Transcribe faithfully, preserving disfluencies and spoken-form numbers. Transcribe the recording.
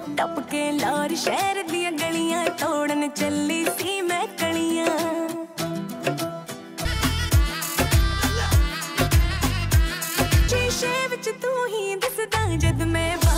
टप के लाहौर शहर दियां गलियां तोड़न चली सी मैं कलियां। शीशे विच तू ही दिसदा जद मैं